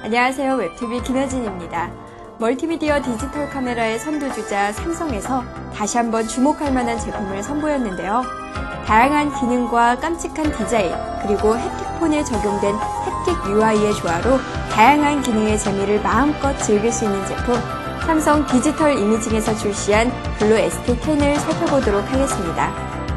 안녕하세요. 웹TV 김혜진입니다. 멀티미디어 디지털 카메라의 선두주자 삼성에서 다시 한번 주목할 만한 제품을 선보였는데요. 다양한 기능과 깜찍한 디자인, 그리고 햅틱폰에 적용된 햅틱 UI의 조화로 다양한 기능의 재미를 마음껏 즐길 수 있는 제품, 삼성 디지털 이미징에서 출시한 블루 ST10을 살펴보도록 하겠습니다.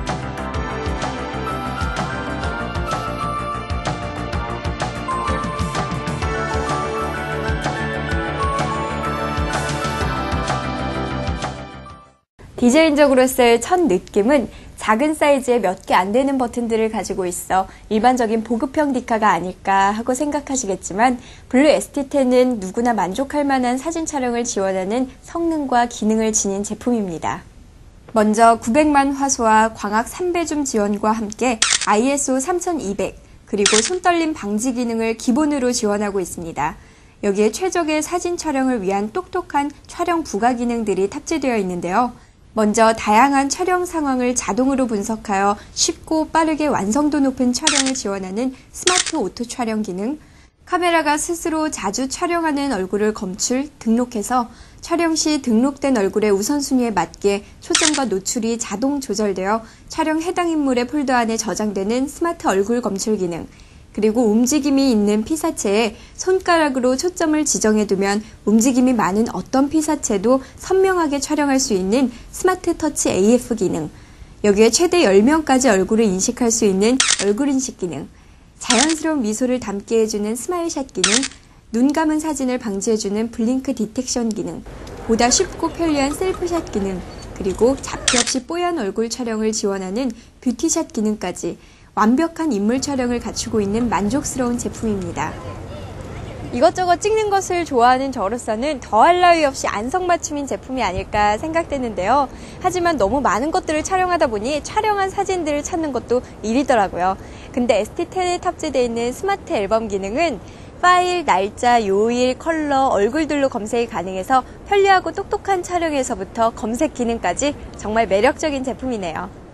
디자인적으로서의 첫 느낌은 작은 사이즈에 몇 개 안 되는 버튼들을 가지고 있어 일반적인 보급형 디카가 아닐까 하고 생각하시겠지만 블루 ST10은 누구나 만족할 만한 사진 촬영을 지원하는 성능과 기능을 지닌 제품입니다. 먼저 900만 화소와 광학 3배줌 지원과 함께 ISO 3200 그리고 손떨림 방지 기능을 기본으로 지원하고 있습니다. 여기에 최적의 사진 촬영을 위한 똑똑한 촬영 부가 기능들이 탑재되어 있는데요. 먼저 다양한 촬영 상황을 자동으로 분석하여 쉽고 빠르게 완성도 높은 촬영을 지원하는 스마트 오토 촬영 기능, 카메라가 스스로 자주 촬영하는 얼굴을 검출, 등록해서 촬영 시 등록된 얼굴의 우선순위에 맞게 초점과 노출이 자동 조절되어 촬영 해당 인물의 폴더 안에 저장되는 스마트 얼굴 검출 기능, 그리고 움직임이 있는 피사체에 손가락으로 초점을 지정해두면 움직임이 많은 어떤 피사체도 선명하게 촬영할 수 있는 스마트 터치 AF 기능, 여기에 최대 10명까지 얼굴을 인식할 수 있는 얼굴 인식 기능, 자연스러운 미소를 담게 해주는 스마일샷 기능, 눈 감은 사진을 방지해주는 블링크 디텍션 기능, 보다 쉽고 편리한 셀프샷 기능, 그리고 잡티 없이 뽀얀 얼굴 촬영을 지원하는 뷰티샷 기능까지 완벽한 인물 촬영을 갖추고 있는 만족스러운 제품입니다. 이것저것 찍는 것을 좋아하는 저로서는 더할 나위 없이 안성맞춤인 제품이 아닐까 생각되는데요. 하지만 너무 많은 것들을 촬영하다 보니 촬영한 사진들을 찾는 것도 일이더라고요. 근데 ST10에 탑재되어 있는 스마트 앨범 기능은 파일, 날짜, 요일, 컬러, 얼굴들로 검색이 가능해서 편리하고 똑똑한 촬영에서부터 검색 기능까지 정말 매력적인 제품이네요.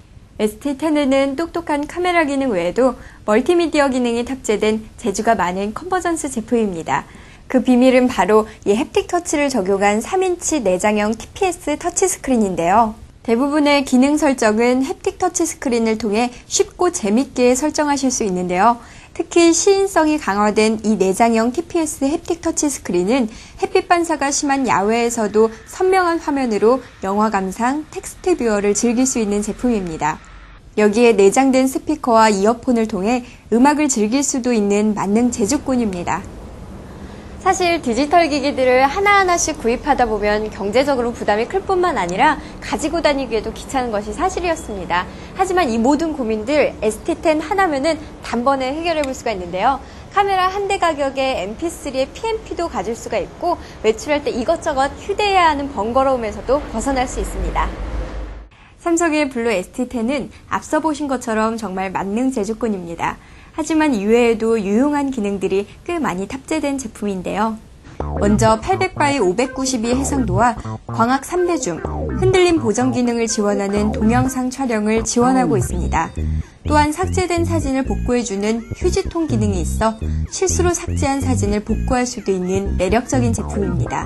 ST10에는 똑똑한 카메라 기능 외에도 멀티미디어 기능이 탑재된 재주가 많은 컨버전스 제품입니다. 그 비밀은 바로 이 햅틱 터치를 적용한 3인치 내장형 TPS 터치스크린인데요. 대부분의 기능 설정은 햅틱 터치스크린을 통해 쉽고 재밌게 설정하실 수 있는데요. 특히 시인성이 강화된 이 내장형 TPS 햅틱 터치스크린은 햇빛 반사가 심한 야외에서도 선명한 화면으로 영화 감상, 텍스트 뷰어를 즐길 수 있는 제품입니다. 여기에 내장된 스피커와 이어폰을 통해 음악을 즐길 수도 있는 만능 제조권입니다. 사실 디지털 기기들을 하나하나씩 구입하다 보면 경제적으로 부담이 클 뿐만 아니라 가지고 다니기에도 귀찮은 것이 사실이었습니다. 하지만 이 모든 고민들 ST10 하나면은 단번에 해결해 볼 수가 있는데요. 카메라 한 대 가격에 MP3에 PMP도 가질 수가 있고 외출할 때 이것저것 휴대해야 하는 번거로움에서도 벗어날 수 있습니다. 삼성의 블루 ST10은 앞서 보신 것처럼 정말 만능 제조권입니다. 하지만 이외에도 유용한 기능들이 꽤 많이 탑재된 제품인데요. 먼저 800x 592 해상도와 광학 3배줌, 흔들림 보정 기능을 지원하는 동영상 촬영을 지원하고 있습니다. 또한 삭제된 사진을 복구해주는 휴지통 기능이 있어 실수로 삭제한 사진을 복구할 수도 있는 매력적인 제품입니다.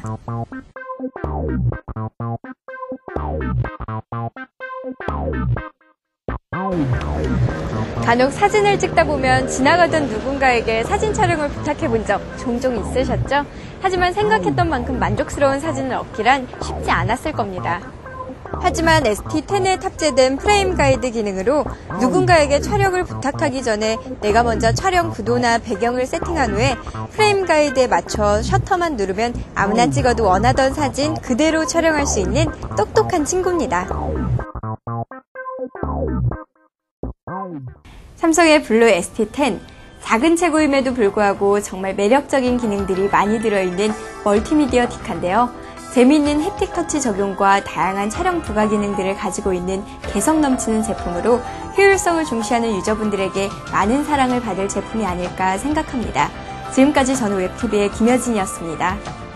간혹 사진을 찍다 보면 지나가던 누군가에게 사진 촬영을 부탁해 본 적 종종 있으셨죠? 하지만 생각했던 만큼 만족스러운 사진을 얻기란 쉽지 않았을 겁니다. 하지만 ST10에 탑재된 프레임 가이드 기능으로 누군가에게 촬영을 부탁하기 전에 내가 먼저 촬영 구도나 배경을 세팅한 후에 프레임 가이드에 맞춰 셔터만 누르면 아무나 찍어도 원하던 사진 그대로 촬영할 수 있는 똑똑한 친구입니다. 삼성의 블루 ST10, 작은 체구임에도 불구하고 정말 매력적인 기능들이 많이 들어있는 멀티미디어 디카인데요. 재미있는 햅틱 터치 적용과 다양한 촬영 부가 기능들을 가지고 있는 개성 넘치는 제품으로 효율성을 중시하는 유저분들에게 많은 사랑을 받을 제품이 아닐까 생각합니다. 지금까지 저는 웹TV의 김여진이었습니다.